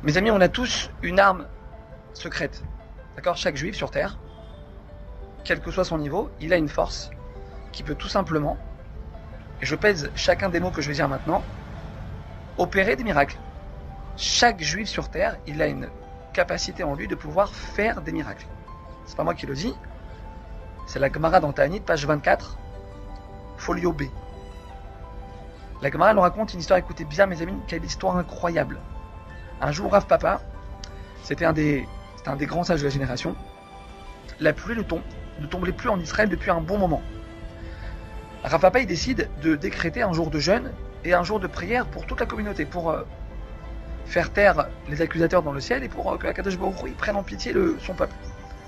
Mes amis, on a tous une arme secrète. D'accord? Chaque juif sur terre, quel que soit son niveau, il a une force qui peut tout simplement, et je pèse chacun des mots que je vais dire maintenant, opérer des miracles. Chaque juif sur terre, il a une capacité en lui de pouvoir faire des miracles. C'est pas moi qui le dis, c'est la Gemara dans Ta'anit, page 24, folio B. La Gemara nous raconte une histoire, écoutez bien mes amis, quelle histoire incroyable. Un jour, Rav Papa, c'était un des grands sages de la génération, la pluie ne tombait plus en Israël depuis un bon moment. Rav Papa, il décide de décréter un jour de jeûne et un jour de prière pour toute la communauté, pour faire taire les accusateurs dans le ciel et pour que Akadosh Baruch Hu prenne en pitié son peuple.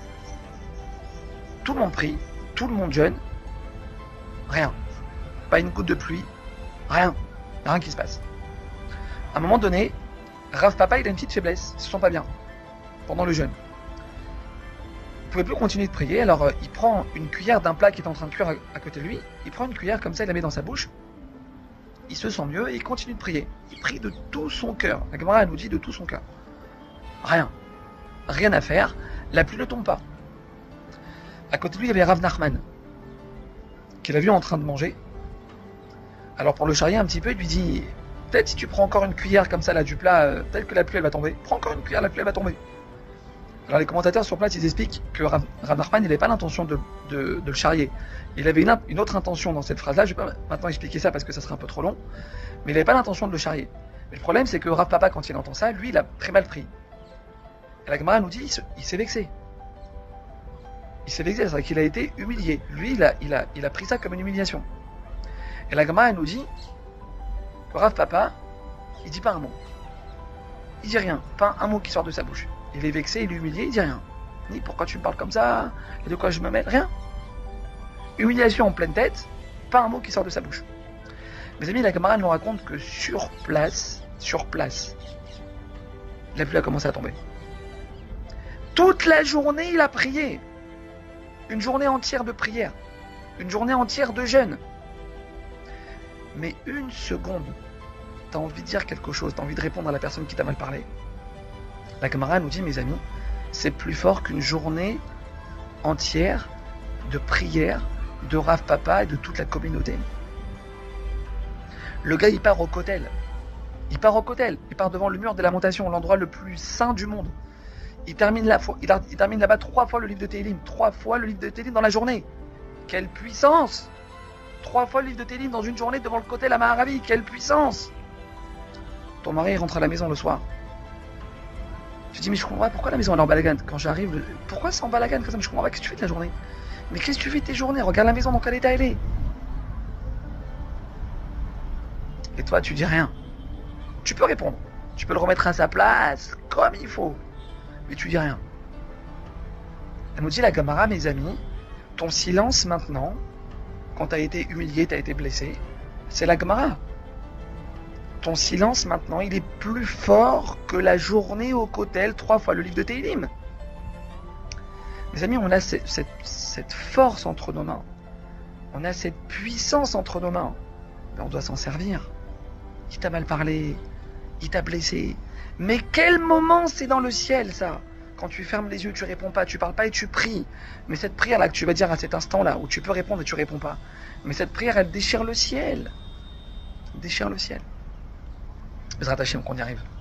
Tout le monde prie, tout le monde jeûne, rien. Pas une goutte de pluie, rien. Rien qui se passe. À un moment donné, Rav Papa, il a une petite faiblesse, il se sent pas bien pendant le jeûne. Il pouvait plus continuer de prier, alors il prend une cuillère d'un plat qui est en train de cuire à côté de lui, il prend une cuillère comme ça, il la met dans sa bouche, il se sent mieux et il continue de prier. Il prie de tout son cœur. La Gemara nous dit de tout son cœur. Rien à faire, la pluie ne tombe pas. À côté de lui, il y avait Rav Nachman, qu'il a vu en train de manger. Alors pour le charrier un petit peu, il lui dit, peut-être si tu prends encore une cuillère comme ça là du plat, peut-être que la pluie elle va tomber. Prends encore une cuillère, la pluie elle va tomber. Alors les commentateurs sur place, ils expliquent que Rav Nachman, il n'avait pas l'intention de le charrier. Il avait une autre intention dans cette phrase-là. Je ne vais pas maintenant expliquer ça parce que ça serait un peu trop long. Mais il n'avait pas l'intention de le charrier. Mais le problème, c'est que Rav Papa, quand il entend ça, lui, il a très mal pris. Et la Gemara nous dit, il s'est vexé. Il s'est vexé, c'est-à-dire qu'il a été humilié. Lui, il a pris ça comme une humiliation. Et la Gemara nous dit que Rav Papa, il dit pas un mot. Il dit rien, pas un mot qui sort de sa bouche. Il est vexé, il est humilié, il dit rien. Ni pourquoi tu me parles comme ça, et de quoi je me mêle, rien. Humiliation en pleine tête, pas un mot qui sort de sa bouche. Mes amis, la Gemara nous raconte que sur place, la pluie a commencé à tomber. Toute la journée, il a prié. Une journée entière de prière. Une journée entière de jeûne. Mais une seconde, t'as envie de dire quelque chose, t'as envie de répondre à la personne qui t'a mal parlé. La Gemara nous dit, mes amis, c'est plus fort qu'une journée entière de prière de Rav Papa et de toute la communauté. Le gars, il part au Kotel. Il part devant le mur de lamentation, l'endroit le plus saint du monde. Il termine là-bas 3 fois le livre de Télim. 3 fois le livre de Télim dans la journée. Quelle puissance! 3 fois le livre de Télim dans une journée devant le Kotel à Maharavi. Quelle puissance! Ton mari rentre à la maison le soir. Tu dis, mais je comprends pas, pourquoi la maison elle est en balagan? Quand j'arrive, pourquoi c'est en balagan comme ça? Mais je comprends pas, qu'est-ce que tu fais de la journée? Mais qu'est-ce que tu fais de tes journées? Regarde la maison dans quel état elle est. Et toi, tu dis rien. Tu peux répondre. Tu peux le remettre à sa place, comme il faut. Mais tu dis rien. Elle nous dit, la Gemara, mes amis, ton silence maintenant, quand t'as été humilié, t'as été blessé, c'est la Gemara. Ton silence maintenant, il est plus fort que la journée au Kotel 3 fois le livre de Télim. Mes amis, on a cette force entre nos mains. On a cette puissance entre nos mains. Mais on doit s'en servir. Il t'a mal parlé, il t'a blessé. Mais quel moment c'est dans le ciel, ça? Quand tu fermes les yeux, tu réponds pas, tu parles pas et tu pries. Mais cette prière-là que tu vas dire à cet instant-là, où tu peux répondre et tu réponds pas, mais cette prière, elle déchire le ciel. Elle déchire le ciel. Bezrat Hashem, qu'on y arrive.